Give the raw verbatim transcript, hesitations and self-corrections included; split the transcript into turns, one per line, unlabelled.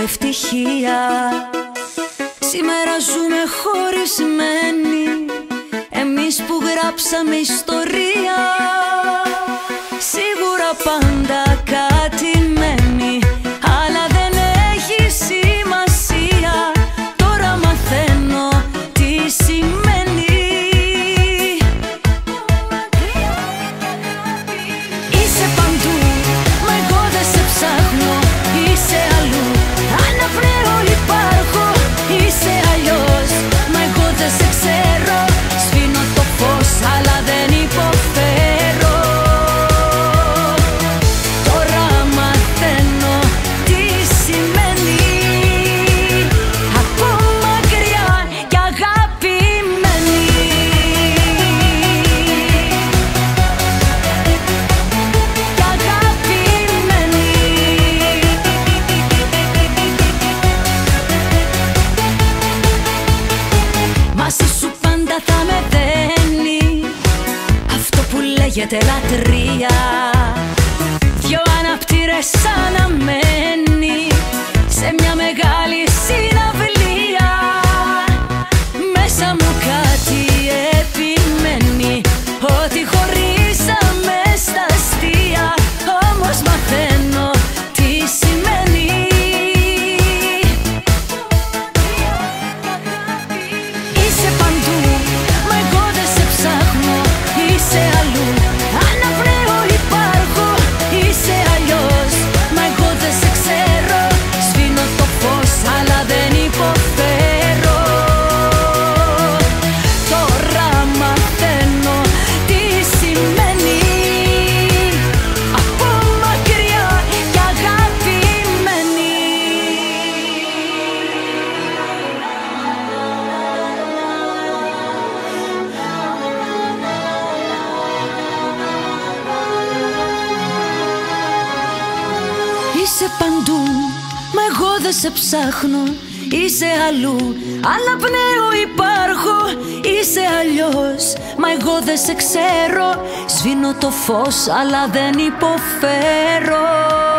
ευτυχία. Σήμερα ζούμε χωρισμένοι, εμείς που γράψαμε ιστορία. Σίγουρα πάντα κάτι μένει, αλλά δεν έχει σημασία. Τώρα μαθαίνω τι σημαίνει. Είσαι παντού, μα εγώ δεν σε ψάχνω. Είσαι αλλού, αναπνέω, υπάρχω. Είσαι αλλιώς, μα εγώ δεν σε ξέρω. Σβήνω το φως, αλλά δεν υποφέρω. Τώρα μαθαίνω τι σημαίνει. Ακόμα μακριά κι αγαπημένη. Κι αγαπημένη. Μαζί σου πάντα θα με δένει αυτό που λέγεται λατρεία. Δυο αναπτήρες αναμένει σε μια μεγάλη συναυλία. Μέσα μου κάτι επιμένει, ότι χωρίσαμε στα αστεία. Όμως μαθαίνω τι σημαίνει. Είσαι παντού, μα εγώ δεν σε ψάχνω. Είσαι αλλού, αναπνέω, υπάρχω. Είσαι αλλιώς, μα εγώ δεν σε ξέρω. Σβήνω το φως, αλλά δεν υποφέρω. Τώρα μαθαίνω τι σημαίνει. Από μακριά κι αγαπημένη. Είσαι παντού, μα εγώ δεν σε ψάχνω. Είσαι αλλού, αναπνέω, υπάρχω. Είσαι αλλιώς, μα εγώ δεν σε ξέρω. Σβήνω το φως, αλλά δεν υποφέρω.